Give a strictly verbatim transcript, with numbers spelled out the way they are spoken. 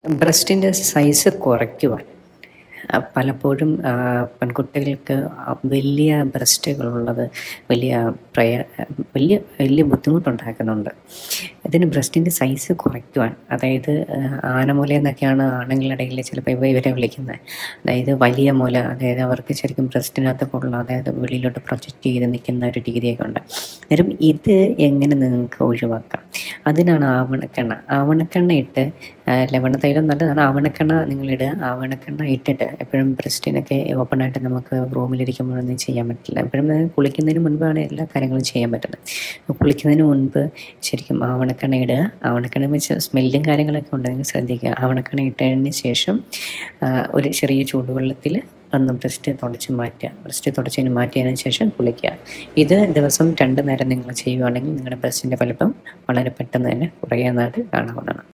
ബ്രസ്റ്റിൻ്റെ size കുറയ്ക്കുവാൻ അഹ് പലപ്പോഴും ആഹ് പെൺകുട്ടികൾക്ക് അഹ് വലിയ ബ്രസ്റ്റുകളുള്ളത് വലിയ പ്രയ വലിയ വലിയ ബുദ്ധിമുട്ടുണ്ടാക്കുന്നുണ്ട്. ഇതിന് ബ്രസ്റ്റിൻ്റെ സൈസ് കുറയ്ക്കുവാൻ, അതായത് ആഹ് ആനമുല എന്നൊക്കെയാണ് ആണുങ്ങളുടെ ഇടയിൽ ചിലപ്പോൾ ഇവ ഇവരെ വിളിക്കുന്നത്. അതായത് വലിയ മുല, അതായത് അവർക്ക് ശരിക്കും ബ്രസ്റ്റിനകത്ത് കൊള്ള അതായത് വെളിയിലോട്ട് പ്രൊജക്റ്റ് ചെയ്ത് നിൽക്കുന്ന ഒരു രീതിയൊക്കെ ഉണ്ട്. അന്നേരം ഇത് എങ്ങനെ നിങ്ങൾക്ക് ഒഴിവാക്കാം? അതിനാണ് ആവണക്കെണ്ണ. ആവണക്കെണ്ണ ഇട്ട് ആഹ് ലവണ തൈലം നല്ലതാണ്. ആവണക്കെണ്ണ നിങ്ങളിടുക. ആവണക്കെണ്ണ ഇട്ടിട്ട് എപ്പോഴും ബ്രസ്റ്റിനൊക്കെ ഓപ്പണായിട്ട് നമുക്ക് റൂമിലിരിക്കുമ്പോഴൊന്നും ചെയ്യാൻ പറ്റില്ല. എപ്പോഴും കുളിക്കുന്നതിന് മുൻപാണ് എല്ലാ കാര്യങ്ങളും ചെയ്യാൻ പറ്റുന്നത്. അപ്പോൾ കുളിക്കുന്നതിന് മുൻപ് ശരിക്കും ആവണക്കെണ്ണ ഇടുക. ആവണക്കെണ്ണ വെച്ച് സ്മെല്ലും കാര്യങ്ങളൊക്കെ ഉണ്ടെങ്കിൽ ശ്രദ്ധിക്കുക. ആവണക്കെണ്ണ ഇട്ടതിന് ശേഷം ആഹ് ഒരു ചെറിയ ചൂടുവെള്ളത്തിൽ ഒന്ന് ബ്രസ്റ്റ് തുടച്ച് മാറ്റുക. ബ്രസ്റ്റ് തുടച്ചതിന് മാറ്റിയതിന് ശേഷം കുളിക്കുക. ഇത് ദിവസം രണ്ട് നേരം നിങ്ങൾ ചെയ്യുവാണെങ്കിൽ നിങ്ങളുടെ ബ്രസ്റ്റിൻ്റെ വലിപ്പം വളരെ പെട്ടെന്ന് തന്നെ കുറയുന്നതായിട്ട് കാണാവുന്നതാണ്.